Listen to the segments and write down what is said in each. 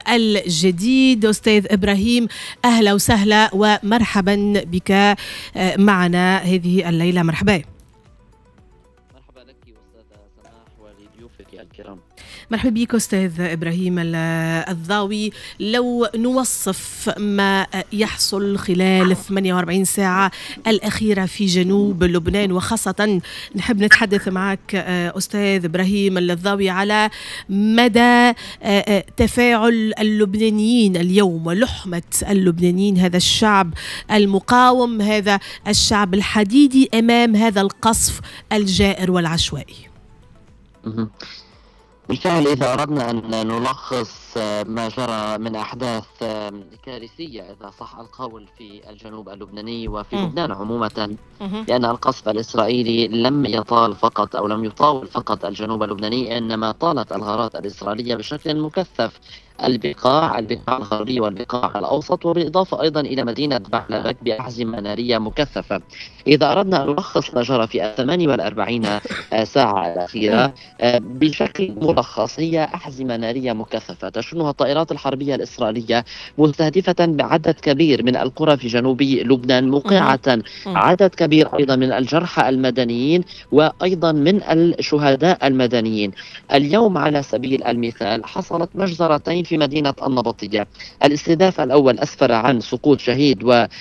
الجديد. أستاذ إبراهيم، أهلا وسهلا ومرحبا بك معنا هذه الليلة. مرحبا. مرحبا لك أستاذة سماح ولضيوفك الكرام. مرحبا بك أستاذ إبراهيم الضاوي. لو نوصف ما يحصل خلال 48 ساعة الأخيرة في جنوب لبنان، وخاصة نحب نتحدث معك أستاذ إبراهيم الضاوي على مدى تفاعل اللبنانيين اليوم ولحمة اللبنانيين، هذا الشعب المقاوم، هذا الشعب الحديدي أمام هذا القصف الجائر والعشوائي. بالفعل إذا أردنا أن نلخص ما جرى من أحداث كارثية إذا صح القول في الجنوب اللبناني وفي لبنان عموما، لأن القصف الإسرائيلي لم يطال فقط أو لم يطاول فقط الجنوب اللبناني، إنما طالت الغارات الإسرائيلية بشكل مكثف البقاع الغربية والبقاع الأوسط، وبالإضافة أيضا إلى مدينة بعلبك بأحزمة نارية مكثفة. إذا أردنا أن نلخص ما جرى في 48 ساعة الأخيرة بشكل ملخص، هي أحزمة نارية مكثفة تشنها الطائرات الحربية الإسرائيلية مستهدفة بعدد كبير من القرى في جنوب لبنان، موقعة عدد كبير أيضا من الجرحى المدنيين وأيضا من الشهداء المدنيين. اليوم على سبيل المثال حصلت مجزرتين في مدينة النبطية. الاستهداف الأول أسفر عن سقوط شهيد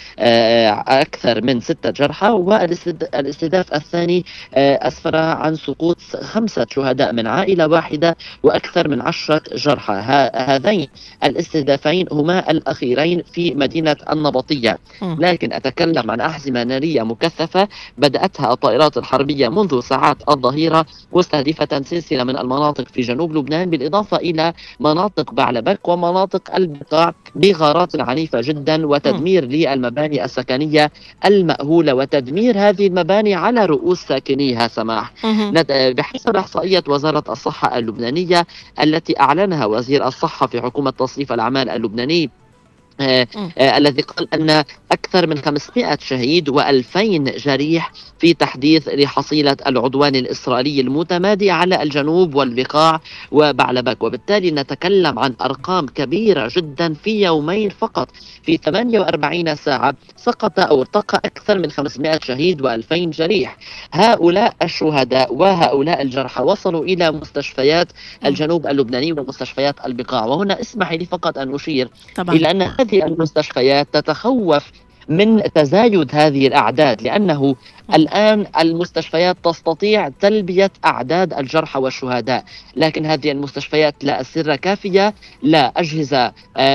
وأكثر من 6 جرحى، والاستهداف الثاني أسفر عن سقوط 5 شهداء من عائلة واحدة وأكثر من 10 جرحى. هذين الاستهدافين هما الأخيرين في مدينة النبطية. لكن أتكلم عن أحزمة نارية مكثفة بدأتها الطائرات الحربية منذ ساعات الظهيرة، مستهدفة سلسلة من المناطق في جنوب لبنان، بالإضافة إلى مناطق بعلبك ومناطق البقاع بغارات عنيفة جدا وتدمير للمباني السكنية المأهولة وتدمير هذه المباني على رؤوس ساكنيها. سماح، بحسب إحصائية وزارة الصحة اللبنانية التي أعلنها وزير الصحة في حكومة تصريف الأعمال اللبناني، الذي قال أن أكثر من 500 شهيد و2000 جريح في تحديث لحصيلة العدوان الإسرائيلي المتمادي على الجنوب والبقاع وبعلبك. وبالتالي نتكلم عن أرقام كبيرة جدا في يومين فقط. في 48 ساعة سقط أو ارتقى أكثر من 500 شهيد و2000 جريح. هؤلاء الشهداء وهؤلاء الجرحى وصلوا إلى مستشفيات الجنوب اللبناني ومستشفيات البقاع. وهنا اسمح لي فقط أن أشير إلى أن هذه المستشفيات تتخوف من تزايد هذه الأعداد، لأنه الآن المستشفيات تستطيع تلبية أعداد الجرحى والشهداء، لكن هذه المستشفيات لا أسرة كافية، لا أجهزة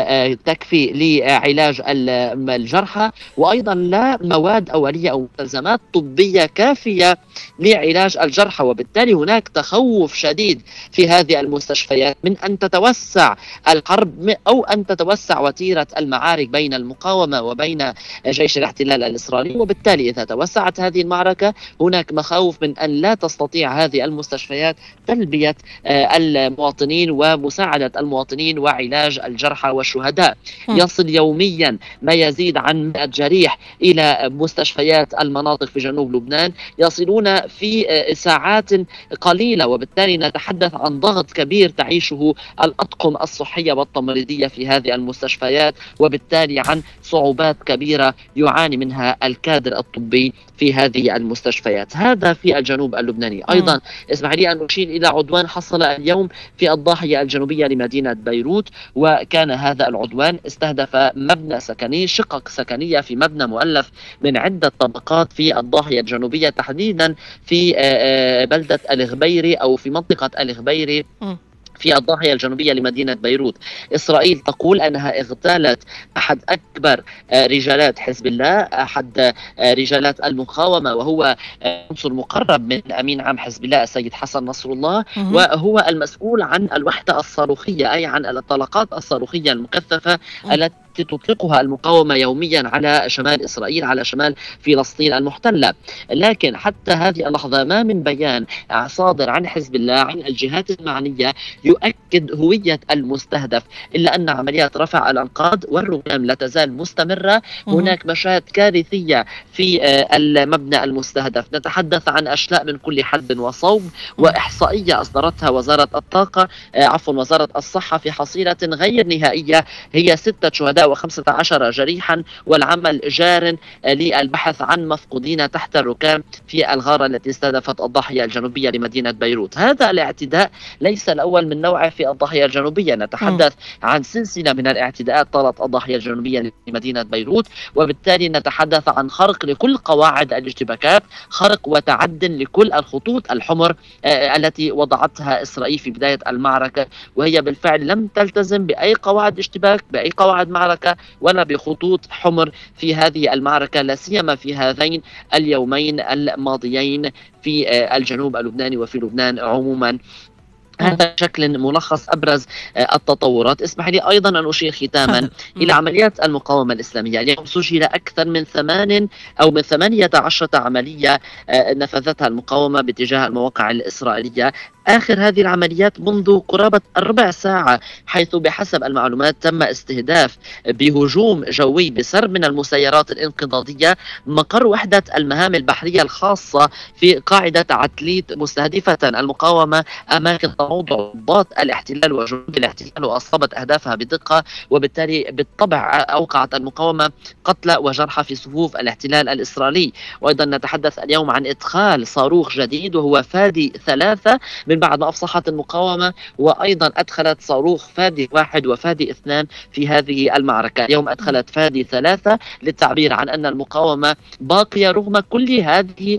تكفي لعلاج الجرحى، وأيضا لا مواد أولية أو مستلزمات طبية كافية لعلاج الجرحى. وبالتالي هناك تخوف شديد في هذه المستشفيات من أن تتوسع الحرب أو أن تتوسع وتيرة المعارك بين المقاومة وبين جيش الاحتلال الإسرائيلي. وبالتالي إذا توسعت هذه المعركة هناك مخاوف من أن لا تستطيع هذه المستشفيات تلبية المواطنين ومساعدة المواطنين وعلاج الجرحى والشهداء. يصل يوميا ما يزيد عن 100 جريح إلى مستشفيات المناطق في جنوب لبنان، يصلون في ساعات قليلة. وبالتالي نتحدث عن ضغط كبير تعيشه الأطقم الصحية والتمريضية في هذه المستشفيات، وبالتالي عن صعوبات كبيرة يعاني منها الكادر الطبي في هذه المستشفيات. هذا في الجنوب اللبناني. أيضا اسمح لي أن أشير إلى عدوان حصل اليوم في الضاحية الجنوبية لمدينة بيروت، وكان هذا العدوان استهدف مبنى سكني، شقق سكنية في مبنى مؤلف من عدة طبقات في الضاحية الجنوبية، تحديدا في بلدة الغبيري أو في منطقة الغبيري في الضاحية الجنوبية لمدينة بيروت. إسرائيل تقول أنها اغتالت أحد أكبر رجالات حزب الله، أحد رجالات المقاومة، وهو عنصر مقرب من أمين عام حزب الله السيد حسن نصر الله، وهو المسؤول عن الوحدة الصاروخية، أي عن الطلقات الصاروخية المكثفة التي التي تطلقها المقاومة يوميا على شمال إسرائيل، على شمال فلسطين المحتلة. لكن حتى هذه اللحظة ما من بيان صادر عن حزب الله، عن الجهات المعنية، يؤكد هوية المستهدف، إلا أن عمليات رفع الأنقاض والركام لا تزال مستمرة. هناك مشاهد كارثية في المبنى المستهدف، نتحدث عن أشلاء من كل حد وصوب، وإحصائية أصدرتها وزارة وزارة الصحة في حصيلة غير نهائية هي 6 شهداء و15 جريحا، والعمل جار للبحث عن مفقودين تحت الركام في الغارة التي استهدفت الضاحية الجنوبية لمدينة بيروت. هذا الاعتداء ليس الأول من نوعه في الضاحية الجنوبية، نتحدث عن سلسلة من الاعتداءات طالت الضاحية الجنوبية لمدينة بيروت، وبالتالي نتحدث عن خرق لكل قواعد الاشتباكات، خرق وتعد لكل الخطوط الحمر التي وضعتها إسرائيل في بداية المعركة، وهي بالفعل لم تلتزم بأي قواعد اشتباك، بأي قواعد معركة، ولا بخطوط حمر في هذه المعركة، لا سيما في هذين اليومين الماضيين في الجنوب اللبناني وفي لبنان عموما. هذا بشكل ملخص أبرز التطورات. اسمح لي أيضا أن أشير ختاما إلى عمليات المقاومة الإسلامية. اليوم سجل أكثر من 18 عملية نفذتها المقاومة باتجاه المواقع الإسرائيلية. آخر هذه العمليات منذ قرابة ربع ساعة، حيث بحسب المعلومات تم استهداف بهجوم جوي بسرب من المسيرات الانقضاضية مقر وحدة المهام البحرية الخاصة في قاعدة عتليت، مستهدفة المقاومة أماكن موضع ضباط الاحتلال وجنود الاحتلال، وأصابت أهدافها بدقة، وبالتالي بالطبع أوقعت المقاومة قتلى وجرحى في صفوف الاحتلال الإسرائيلي. وأيضا نتحدث اليوم عن إدخال صاروخ جديد وهو فادي 3 من بعد ما أفصحت المقاومة، وأيضا أدخلت صاروخ فادي 1 وفادي 2 في هذه المعركة. اليوم أدخلت فادي 3 للتعبير عن أن المقاومة باقية رغم كل هذه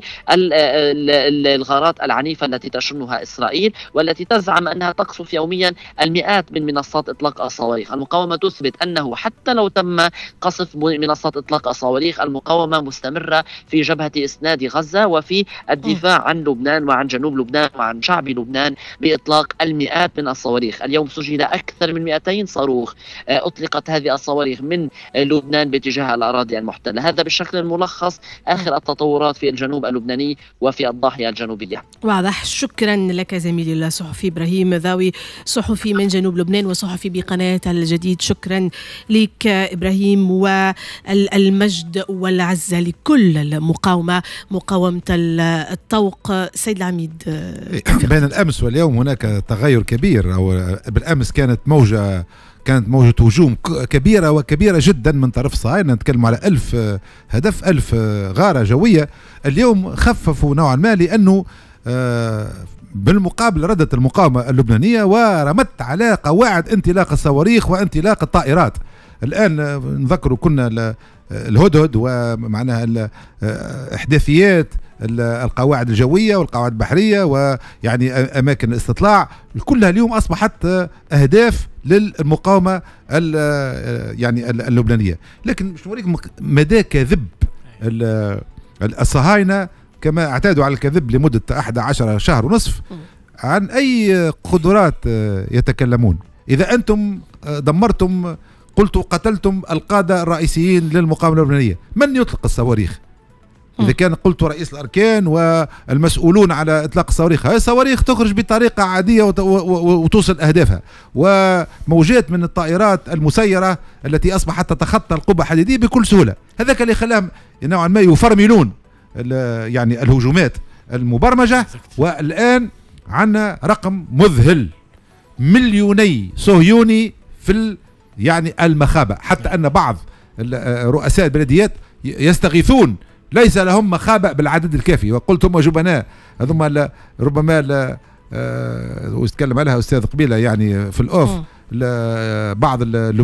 الغارات العنيفة التي تشنها إسرائيل، والتي تزعم أنها تقصف يوميا المئات من منصات إطلاق الصواريخ. المقاومة تثبت أنه حتى لو تم قصف منصات إطلاق الصواريخ، المقاومة مستمرة في جبهة إسناد غزة وفي الدفاع عن لبنان وعن جنوب لبنان وعن شعب لبنان بإطلاق المئات من الصواريخ. اليوم سجل أكثر من 200 صاروخ أطلقت هذه الصواريخ من لبنان باتجاه الأراضي المحتلة. هذا بالشكل الملخص آخر التطورات في الجنوب اللبناني وفي الضاحية الجنوبية. واضح. شكرا لك زميلي الصحفي إبراهيم ذاوي، صحفي من جنوب لبنان وصحفي بقناة الجديد. شكرا لك إبراهيم، والمجد والعزة لكل المقاومة، مقاومة الطوق. سيد العميد، بين الأمس واليوم هناك تغير كبير. أو بالأمس كانت موجة هجوم كبيرة وكبيرة جدا من طرف صهاينة، نتكلم على 1000 هدف، 1000 غارة جوية. اليوم خففوا نوعا ما، لأنه بالمقابل ردت المقاومة اللبنانية ورمت على قواعد انطلاق الصواريخ وانطلاق الطائرات. الآن نذكروا كنا الهدهد ومعناها إحداثيات القواعد الجوية والقواعد البحرية ويعني أماكن الاستطلاع، كلها اليوم أصبحت أهداف للمقاومة يعني اللبنانية. لكن مش نوريكم مدى كذب الصهاينة، كما اعتادوا على الكذب لمدة 11 شهر ونصف. عن أي قدرات يتكلمون؟ إذا أنتم دمرتم، قلتوا قتلتم القادة الرئيسيين للمقاومة اللبنانية، من يطلق الصواريخ؟ إذا كان قلت رئيس الأركان والمسؤولون على إطلاق الصواريخ، هذه الصواريخ تخرج بطريقة عادية وتوصل أهدافها. وموجات من الطائرات المسيرة التي أصبحت تتخطى القبة الحديدية بكل سهولة. هذاك اللي خلاهم نوعا ما يفرملون يعني الهجومات المبرمجة. والآن عندنا رقم مذهل، 2,000,000 صهيوني في يعني المخابة، حتى أن بعض رؤساء البلديات يستغيثون، ليس لهم مخابئ بالعدد الكافي. وقلت هم جبناء، هذوما ربما ويتكلم عليها أستاذ قبيلة يعني في الأوف، بعض